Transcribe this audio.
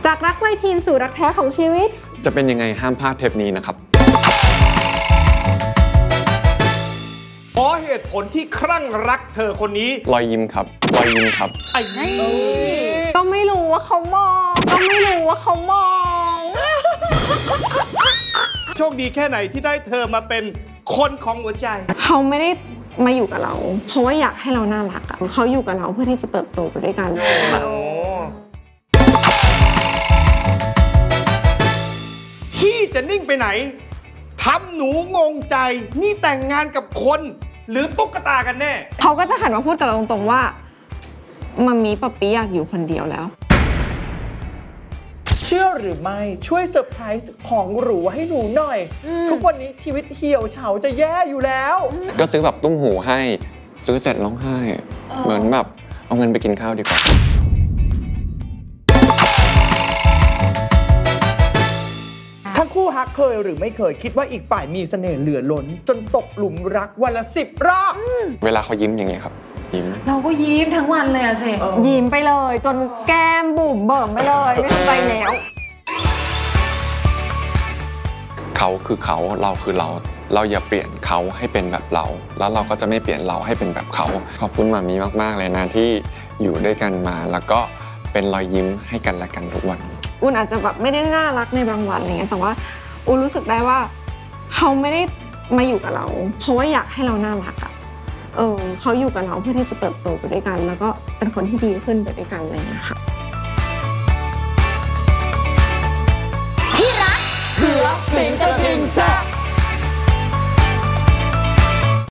จากรักวัยทีนสู่รักแท้ของชีวิตจะเป็นยังไงห้ามพลาดเทปนี้นะครับขอเหตุผลที่ครั่งรักเธอคนนี้รอยยิ้มครับรอยยิ้มครับไอ้ก็ไม่รู้ว่าเขามองโชคดีแค่ไหนที่ได้เธอมาเป็นคนของหัวใจเขาไม่ได้มาอยู่กับเราเพราะว่าอยากให้เราน่ารักเขาอยู่กับเราเพื่อที่จะเติบโตไปด้วยกันพี่จะนิ่งไปไหนทำหนูงงใจนี่แต่งงานกับคนหรือตุ๊กตากันแน่เขาก็จะหันมาพูดกับเราตรงๆว่ามัมมี่ป๊าปี้อยากอยู่คนเดียวแล้วเชื่อหรือไม่ช่วยเซอร์ไพรส์ของหรูให้หนูหน่อยทุกวันนี้ชีวิตเหี่ยวเฉาจะแย่อยู่แล้วก็ซื้อแบบตุ้มหูให้ซื้อเสร็จร้องไห้เหมือนแบบเอาเงินไปกินข้าวดีกว่าทั้งคู่ฮักเคยหรือไม่เคยคิดว่าอีกฝ่ายมีเสน่ห์เหลือล้นจนตกหลุมรักวันละ10 รอบเวลาเขายิ้มอย่างเงี้ยครับยิ้มเราก็ยิ้มทั้งวันเลยอะสิยิ้มไปเลยจนแก้มบุ๋มเบิ่มไปเลยไม่สนใจแล้วเขาคือเขาเราคือเราอย่าเปลี่ยนเขาให้เป็นแบบเราแล้วเราก็จะไม่เปลี่ยนเราให้เป็นแบบเขาขอบคุณมามีมากๆเลยนะที่อยู่ด้วยกันมาแล้วก็เป็นรอยยิ้มให้กันและกันทุกวันอุ่นอาจจะแบบไม่ได้น่ารักในบางวันอะไรเงี้ยแต่ว่าอุ่นรู้สึกได้ว่าเขาไม่ได้มาอยู่กับเราเพราะว่าอยากให้เราน่ารักเขาอยู่กับเราเพื่อที่จะเติบโตไปด้วยกันแล้วก็เป็นคนที่ดีขึ้นไปด้วยกันอะไรอย่างเงี้ยค่ะที่รักเสือสิงกระทิงแซ่